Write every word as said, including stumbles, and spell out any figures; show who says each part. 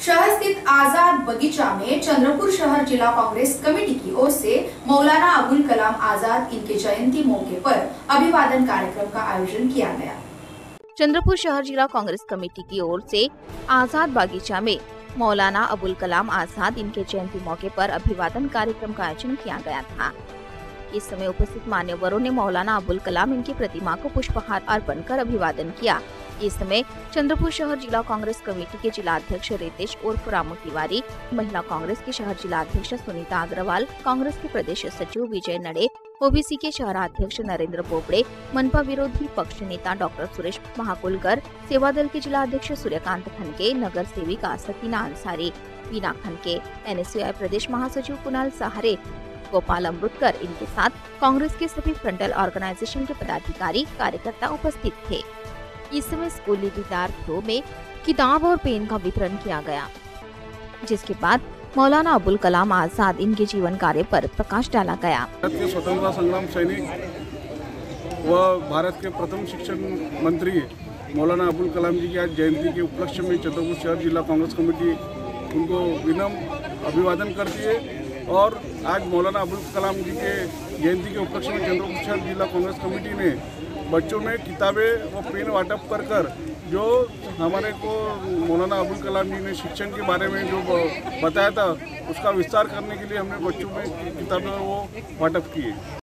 Speaker 1: शहर स्थित आजाद बगीचा में चंद्रपुर शहर जिला कांग्रेस कमेटी की ओर से मौलाना अबुल कलाम आजाद इनके जयंती मौके पर अभिवादन कार्यक्रम का आयोजन किया गया।
Speaker 2: चंद्रपुर शहर जिला कांग्रेस कमेटी की ओर से आजाद बागीचा में मौलाना अबुल कलाम आजाद इनके जयंती मौके पर अभिवादन कार्यक्रम का आयोजन किया गया था। इस समय उपस्थित मान्यवरों ने मौलाना अबुल कलाम इनकी प्रतिमा को पुष्पहार अर्पण कर अभिवादन किया। इस समय चंद्रपुर शहर जिला कांग्रेस कमेटी के जिला अध्यक्ष रितेश उर्फ रामू तिवारी, महिला कांग्रेस के शहर जिला अध्यक्ष सुनीता अग्रवाल, कांग्रेस के प्रदेश सचिव विजय नड़े, ओबीसी के शहराध्यक्ष नरेंद्र बोबड़े, मनपा विरोधी पक्ष नेता डॉक्टर सुरेश महाकुलकर, सेवा दल के जिला अध्यक्ष सूर्यकांत खनके, नगर सेविका सकीना अंसारी, वीना खनके, एनएसयूआई प्रदेश महासचिव कुणाल सहारे, गोपाल अमृतकर, इनके साथ कांग्रेस के सभी फ्रंटल ऑर्गेनाइजेशन के पदाधिकारी कार्यकर्ता उपस्थित थे। इस समय स्कूली विद्यार्थियों में किताब और पेन का वितरण किया गया, जिसके बाद मौलाना अबुल कलाम आजाद इनके जीवन कार्य पर प्रकाश डाला गया।
Speaker 3: भारत के स्वतंत्रता संग्राम सैनिक व भारत के प्रथम शिक्षण मंत्री मौलाना अबुल कलाम जी की आज जयंती के उपलक्ष्य में चंद्रपुर शहर जिला कांग्रेस कमेटी उनको विनम्र अभिवादन करती है। और आज मौलाना अबुल कलाम जी के जयंती के उपलक्ष्य में चंद्रपुर शहर जिला कांग्रेस कमेटी ने बच्चों में किताबें व पेन वाटप कर कर जो हमारे को मौलाना अबुल कलाम जी ने शिक्षण के बारे में जो बताया था उसका विस्तार करने के लिए हमने बच्चों में किताबें वो वाटप किए।